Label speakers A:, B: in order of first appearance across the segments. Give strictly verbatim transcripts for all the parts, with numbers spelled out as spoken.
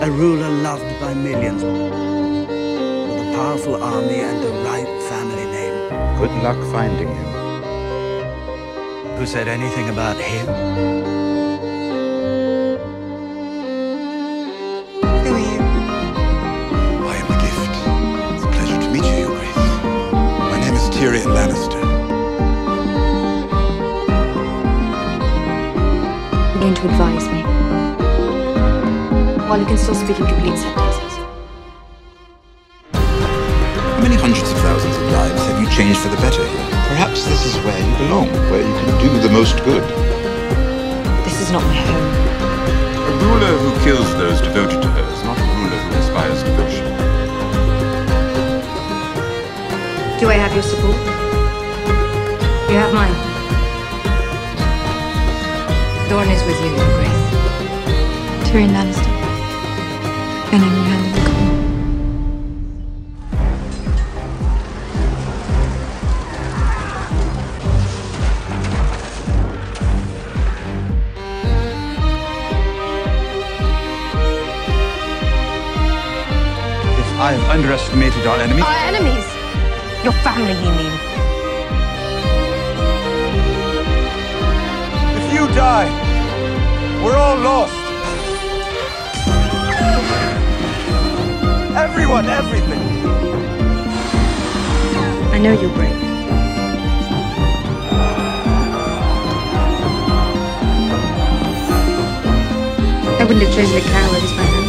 A: A ruler loved by millions, with a powerful army and a right family name.
B: Good luck finding him.
A: Who said anything about him? Who are you?
C: I am the gift. It's a pleasure to meet you, Your Grace. My name is Tyrion Lannister.
D: You're going to advise me, while you can still speak in complete sentences.
C: How many hundreds of thousands of lives have you changed for the better here?
B: Perhaps this is where you belong, where you can do the most good.
D: This is not my home.
E: A ruler who kills those devoted to her is not a ruler who inspires devotion.
D: Do I have your support? You have mine. Thorn is with you, Your Grace.
F: Tyrion Lannister. Enemy hand of the Queen.
E: I have underestimated our enemies.
D: Our enemies? Your family, you mean?
E: If you die, we're all lost. Everyone, everything.
D: I know you're brave. I wouldn't have chosen a coward as my hand.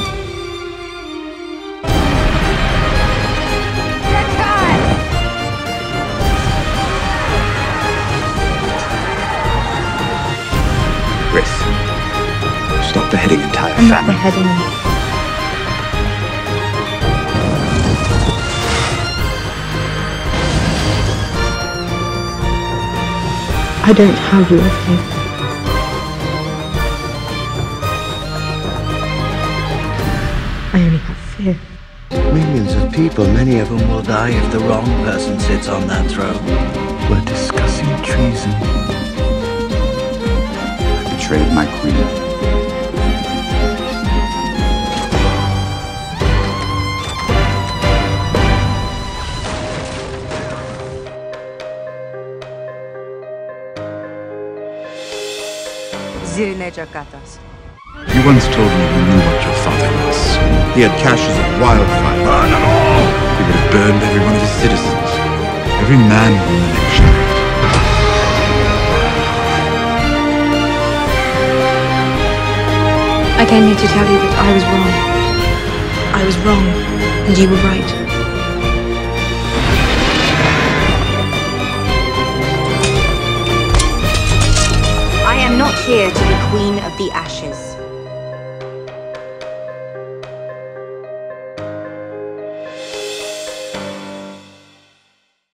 C: Grace, stop beheading entire
F: I'm not
C: families.
F: beheading you. I don't have your fear. I only have fear.
A: Millions of people, many of whom will die if the wrong person sits on that throne.
C: We're discussing treason. I betrayed my queen.
E: You once told me you knew what your father was.
C: He had caches of wildfire. Burn them all! He would have burned every one of his citizens.
E: Every man, woman, and child.
F: I came here to tell you that I was wrong. I was wrong, and you were right.
D: I am not here to be Queen of the Ashes.